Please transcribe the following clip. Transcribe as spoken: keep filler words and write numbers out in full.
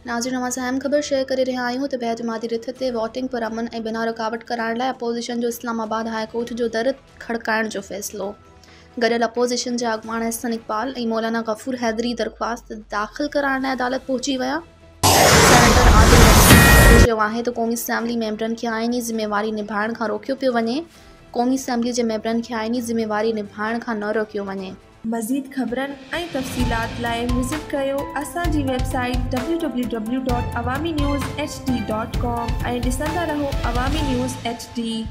नाज़रीन अवां सां अहम ख़बर शेयर करे रहिया आहियूं त बेहतमादी रिथ ते वोटिंग पर अमन ऐं बिना रुकावट कराइण लाइ अपोज़िशन जो इस्लामाबाद हाई कोर्ट जो दर खड़काइण जो फ़ैसिलो। गॾियल अपोज़िशन जा अॻवान अहसन इक़बाल ऐं मौलाना गफ़ूर हैदरी दरख़्वास्त दाख़िल कराइण लाइ अदालत पहुची विया। सेनेटर आदिल नसीम चयो आहे त क़ौमी असैम्बली मेंबरनि खे आइनी ज़िम्मेवारी निभाइण खां रोकियो पियो वञे क़ौमी असैम्बली जे मेंबरनि खे आइनी ज़िम्मेवारी निभाइण खां न रोकियो वञे। मज़ीद ख़बरनि ऐं तफ़सीलात लाइ विज़िट कयो असांजी website W W W dot Awami news H D dot com ऐं ॾिसंदा रहो अवामी न्यूज़ एच डी।